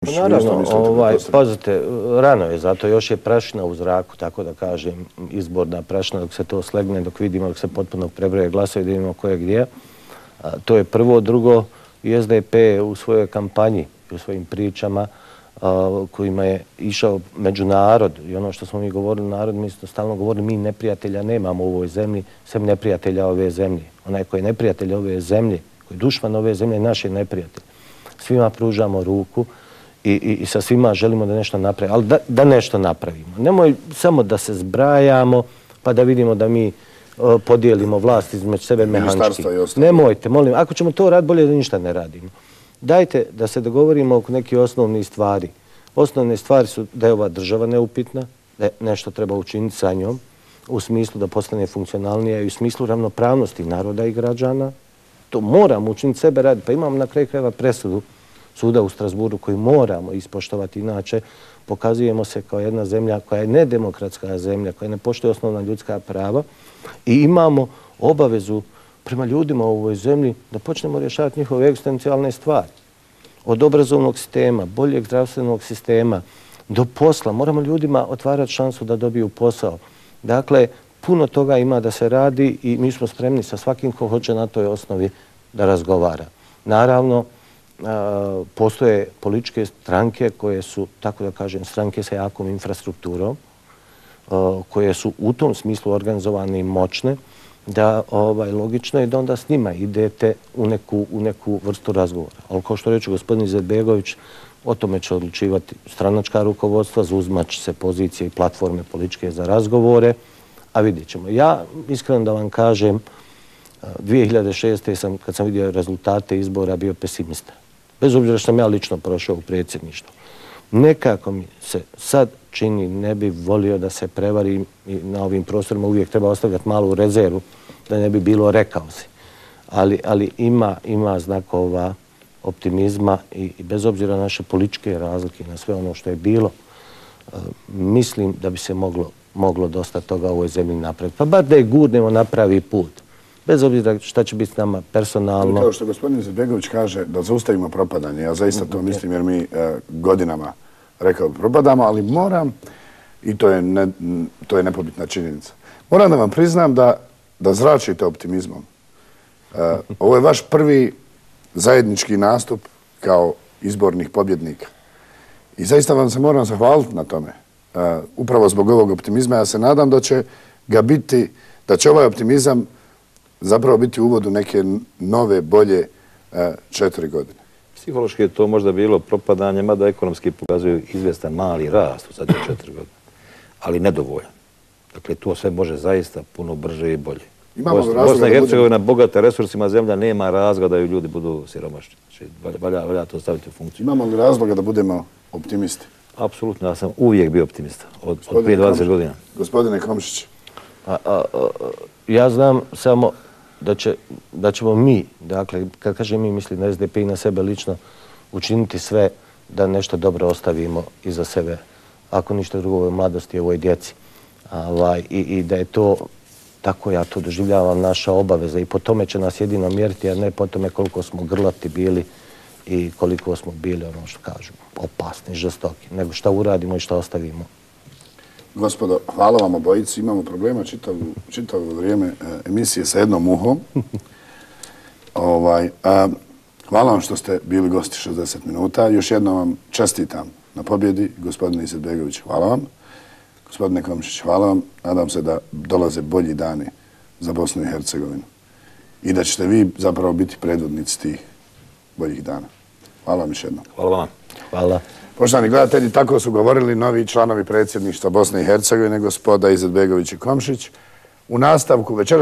Komšić? Naravno, pazite, rano je, zato još je prašina u zraku, tako da kažem, izborna prašina, dok se to slegne, dok vidimo, dok se potpuno prebroje glasovi, da vidimo ko je gdje. To je prvo. Drugo, i SDP u svojoj kampanji i u svojim pričama kojima je išao među narod i ono što smo mi govorili narod, mi smo stalno govorili mi neprijatelja nemamo u ovoj zemlji, sem neprijatelja ove zemlje. Onaj koji je neprijatelj ove zemlje, koji je dušman ove zemlje, naš je neprijatelj. Svima pružamo ruku i sa svima želimo da nešto napravimo, ali da nešto napravimo. Nemoj samo da se zbrajamo pa da vidimo da mi podijelimo vlast između sebe mehanički. Nemojte, molim, ako ćemo to raditi, bolje da ništa ne radimo. Dajte da se dogovorimo oko nekih osnovnih stvari. Osnovne stvari su da je ova država neupitna, da nešto treba učiniti sa njom, u smislu da postane funkcionalnija i u smislu ravnopravnosti naroda i građana. To moramo učiniti, sebe raditi. Pa imamo na kraju krajeva presudu suda u Strasburu koju moramo ispoštovati, inače pokazujemo se kao jedna zemlja koja je nedemokratska zemlja, koja ne poštuje osnovna ljudska prava i imamo obavezu prema ljudima u ovoj zemlji da počnemo rješavati njihove egzistencijalne stvari. Od obrazovnog sistema, boljeg zdravstvenog sistema, do posla. Moramo ljudima otvarati šansu da dobiju posao. Dakle, puno toga ima da se radi i mi smo spremni sa svakim ko hoće na toj osnovi da razgovara. Naravno, postoje političke stranke koje su, tako da kažem, stranke sa jakom infrastrukturom, koje su u tom smislu organizovane i moćne, da logično je da onda s njima idete u neku vrstu razgovora. Ali kao što reče gospodin Izetbegović, o tome će odlučivati stranačka rukovodstva, zauzmat će se pozicije i platforme političke za razgovore, a vidjet ćemo. Ja, iskreno da vam kažem, 2006. kad sam vidio rezultate izbora, bio pesimista. Bez obzira što sam ja lično prošao u predsjedništvu. Nekako mi se sad čini, ne bi volio da se prevari i na ovim prostorima uvijek treba ostavljati malu rezervu, da ne bi bilo rekao si. Ali ima znakova optimizma i bez obzira na naše političke razlike, na sve ono što je bilo, mislim da bi se moglo dosta toga u ovoj zemlji napraviti. Pa bar da je gurnemo na pravi put. Bez obzira šta će biti s nama personalno. Kao što gospodin Izetbegović kaže da zaustavimo propadanje, ja zaista to mislim jer mi godinama rekao propadamo, ali moram, i to je nepobitna činjenica, moram da vam priznam da zračite optimizmom. Ovo je vaš prvi zajednički nastup kao izbornih pobjednika. I zaista vam se moram zahvaliti na tome. Upravo zbog ovog optimizma ja se nadam da će ga biti, da će ovaj optimizam zapravo biti uvod u neke nove, bolje 4 godine. Psihološki je to možda bilo propadanje, mada ekonomski pokazuju izvjestan mali rast u zadnje 4 godine, ali nedovoljan. Dakle, to sve može zaista puno brže i bolje. Bosna i Hercegovina bogata resursima, zemlja nema razloga da ju ljudi budu siromašni. Znači, valja to staviti u funkciju. Imamo li razloga da budemo optimisti? Apsolutno, ja sam uvijek bio optimista, od prije 20 godina. Gospodine Komšić. Ja znam samo da ćemo mi, dakle, kad kažem mi, mislim na SDP i na sebe lično, učiniti sve da nešto dobro ostavimo iza sebe, ako ništa drugo u ovoj mladosti i ovoj djeci. I da je to, tako ja to doživljavam, naša obaveza i po tome će nas jedino mjeriti, a ne po tome koliko smo grlati bili i koliko smo bili, ono što kažemo, opasni, žestoki, nego šta uradimo i šta ostavimo. Gospodo, hvala vam obojici. Imamo problema čitavo vrijeme emisije sa jednom muhom. Hvala vam što ste bili gosti 60 minuta. Još jednom vam čestitam na pobjedi. Gospodine Izetbegović, hvala vam. Gospodine Komšić, hvala vam. Nadam se da dolaze bolji dani za Bosnu i Hercegovinu. I da ćete vi zapravo biti predvodnici tih boljih dana. Hvala vam još jednom. Hvala vam. Hvala. Poštovani gledatelji, tako su govorili novi članovi predsjedništva Bosne i Hercegovine, gospoda Izetbegović i Komšić. U nastavku večera